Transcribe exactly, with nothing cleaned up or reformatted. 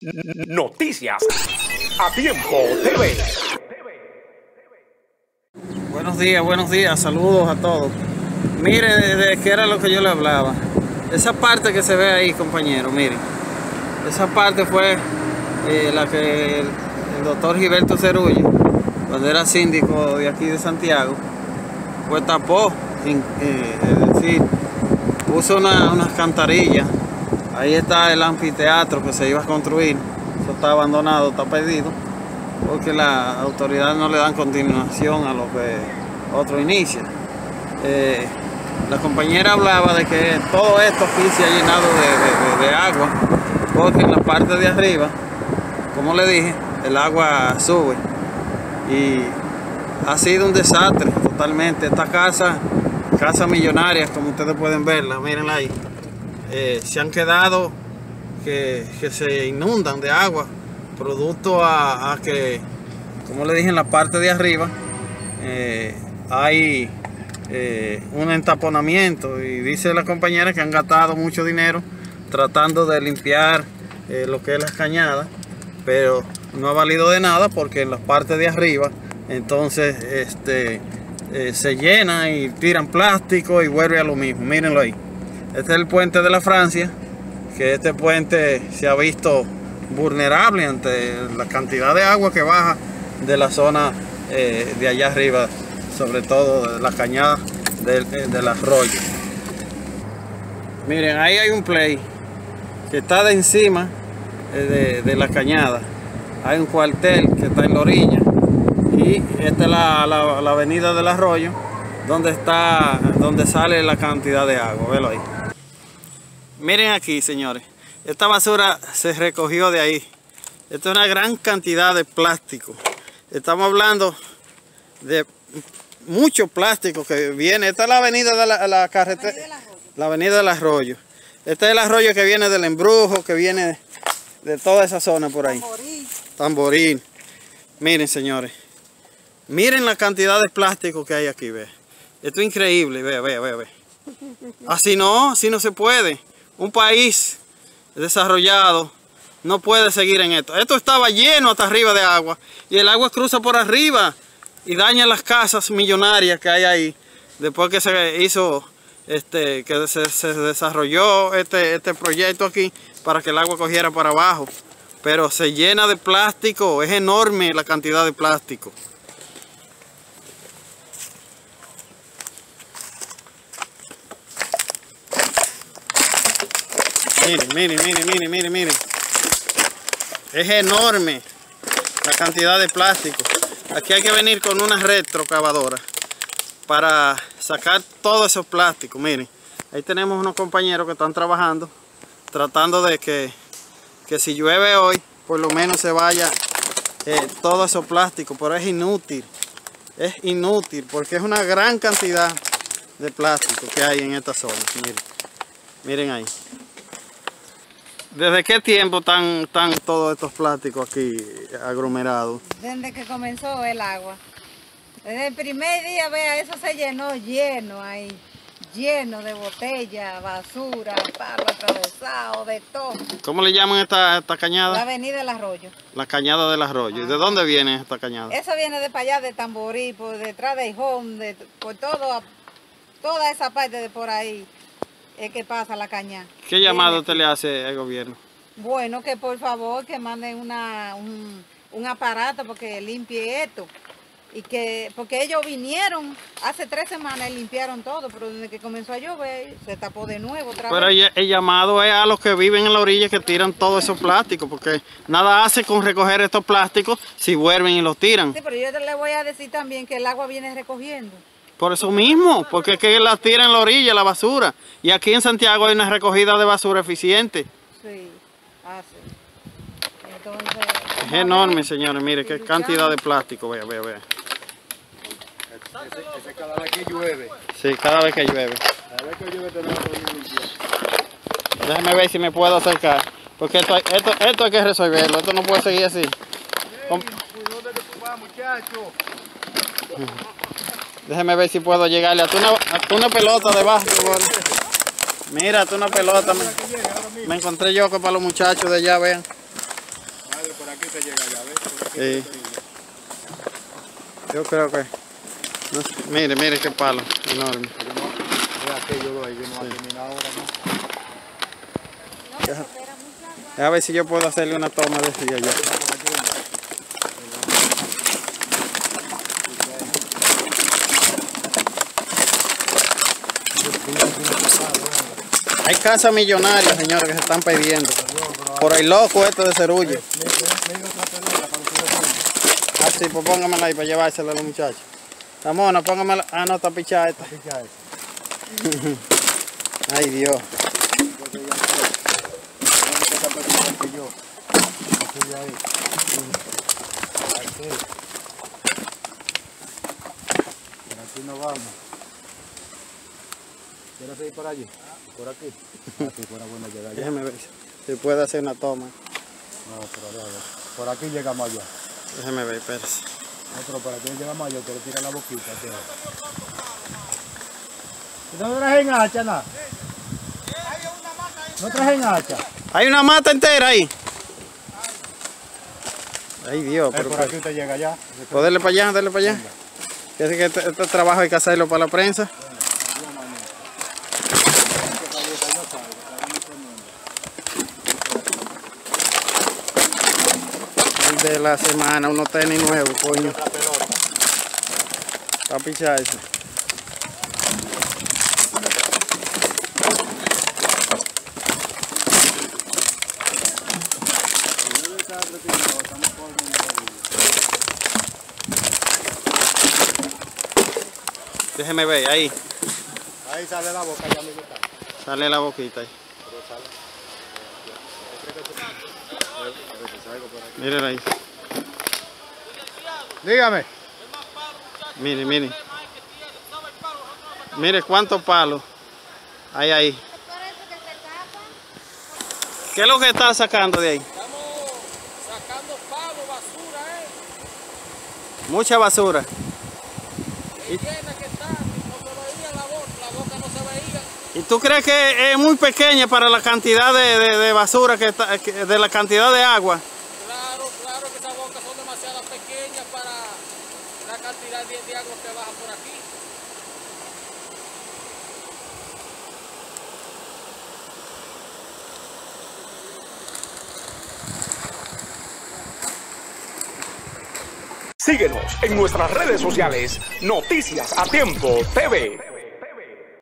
Noticias a Tiempo T V. Buenos días, buenos días, saludos a todos. Miren, de qué era lo que yo le hablaba. Esa parte que se ve ahí, compañero, miren. Esa parte fue eh, la que el, el doctor Gilberto Cerullo, cuando era síndico de aquí de Santiago, pues tapó, eh, es decir, puso una, unas cantarillas. Ahí está el anfiteatro que se iba a construir. Eso está abandonado, está perdido, porque las autoridades no le dan continuación a lo que otro inicia. Eh, la compañera hablaba de que todo esto aquí se ha llenado de, de, de, de agua, porque en la parte de arriba, como le dije, el agua sube y ha sido un desastre totalmente. Esta casa, casa millonaria, como ustedes pueden verla, mírenla ahí, eh, se han quedado que, que se inundan de agua, producto a, a que, como le dije, en la parte de arriba eh, hay eh, un entaponamiento, y dice la compañera que han gastado mucho dinero tratando de limpiar eh, lo que es las cañadas, pero no ha valido de nada, porque en la parte de arriba entonces este, eh, se llena y tiran plástico y vuelve a lo mismo. Mírenlo ahí. Este es el puente de la Francia, que este puente se ha visto vulnerable ante la cantidad de agua que baja de la zona eh, de allá arriba, sobre todo de la cañada del, del arroyo. Miren, ahí hay un play que está de encima de, de la cañada. Hay un cuartel que está en la orilla, y esta es la, la, la avenida del arroyo, donde está, donde sale la cantidad de agua. Velo ahí. Miren aquí, señores, esta basura se recogió de ahí. Esta es una gran cantidad de plástico. Estamos hablando de mucho plástico que viene. Esta es la avenida de la, la carretera, la avenida del arroyo. Este es el arroyo que viene del Embrujo, que viene de toda esa zona por ahí. Tamborín. Tamborín. Miren, señores, miren la cantidad de plástico que hay aquí, ve. Esto es increíble, ve, ve, ve, ve. Así no, así no se puede. Un país desarrollado no puede seguir en esto. Esto estaba lleno hasta arriba de agua, y el agua cruza por arriba y daña las casas millonarias que hay ahí. Después que se hizo, este, que se, se desarrolló este, este proyecto aquí para que el agua cogiera para abajo. Pero se llena de plástico, es enorme la cantidad de plástico. Miren, miren, miren, miren, miren, miren. Es enorme la cantidad de plástico. Aquí hay que venir con una retrocavadora para sacar todos esos plásticos. Miren, ahí tenemos unos compañeros que están trabajando, tratando de que, que si llueve hoy, por lo menos se vaya eh, todo esos plásticos. Pero es inútil, es inútil, porque es una gran cantidad de plástico que hay en esta zona. Miren, miren ahí. ¿Desde qué tiempo están, están todos estos plásticos aquí aglomerados? Desde que comenzó el agua. Desde el primer día, vea, eso se llenó lleno ahí. Lleno de botellas, basura, palo atravesado, de todo. ¿Cómo le llaman esta, esta cañada? La avenida del arroyo. La cañada del arroyo. ¿Y de dónde viene esta cañada? Eso viene de para allá, de Tamborí, por detrás de Hijón, de, por todo, toda esa parte de por ahí. Es que pasa la cañada. ¿Qué llamado usted le hace al gobierno? Bueno, que por favor que manden una, un, un aparato porque limpie esto. Y que, porque ellos vinieron hace tres semanas y limpiaron todo, pero desde que comenzó a llover se tapó de nuevo otra Pero vez. el, el llamado es a los que viven en la orilla, que tiran todos esos plásticos, porque nada hace con recoger estos plásticos si vuelven y los tiran. Sí, pero yo le voy a decir también que el agua viene recogiendo. Por eso mismo, porque es que la tiran en la orilla, la basura. Y aquí en Santiago hay una recogida de basura eficiente. Sí, hace. Entonces, es enorme, señores. Mire qué cantidad de plástico. Vea, vea, vea. Ese, ese cada vez que llueve. Sí, cada vez que llueve. Cada vez que llueve tenemos que limpiar. Déjeme ver si me puedo acercar. Porque esto, esto, esto hay que resolverlo. Esto no puede seguir así. Com ¿Dónde tú vas, muchacho? Déjeme ver si puedo llegarle a una, a una pelota de básquetbol. Mira, tú una pelota. Me, me encontré yo que para los muchachos de allá, vean. se llega allá, ¿ves? Sí. Yo creo que... No sé. Mire, mire qué palo enorme. Es aquello de ahí que no ha terminado ahora, ¿no? Deja, deja ver si yo puedo hacerle una toma de ese de allá. Hay casas millonarias, señores, que se están perdiendo. Por el loco este de Cerullo. Ah, sí, pues póngamela ahí para llevársela a los muchachos. Ramona, póngamela. Ah, no, está pichada esta. Ay, Dios. Aquí no vamos. ¿Quieres ir por allí? ¿Por aquí? Aquí fuera bueno llegar allá. Déjeme ver si puede hacer una toma. No, pero allá, por aquí llegamos allá. Déjeme ver, espérese. No, pero por aquí llegamos allá, quiero tirar la boquita. ¿No trajen hacha, nada? ¿No trajen hacha? Hay una mata entera ahí. Ay, Dios. Eh, Pero por aquí usted llega allá. pues dale para allá, dale para allá. Que que este, este trabajo hay que hacerlo para la prensa. El de la semana, unos tenis nuevos, coño. Para pichar eso. Déjeme ver, ahí. Ahí sale la boca, ya me gusta. Sale la boquita ahí. Mire ahí. Dígame. Mire, mire. Mire cuántos palos hay ahí. ¿Qué es lo que está sacando de ahí? Estamos sacando palo, basura, ¿eh? Mucha basura. Y llena que está, no se veía la boca, la boca no se veía. ¿Y tú crees que es muy pequeña para la cantidad de, de, de basura que está, que, de la cantidad de agua? Claro, claro que esas bocas son demasiado pequeñas para la cantidad de, de agua que baja por aquí. Síguenos en nuestras redes sociales, Noticias a Tiempo T V.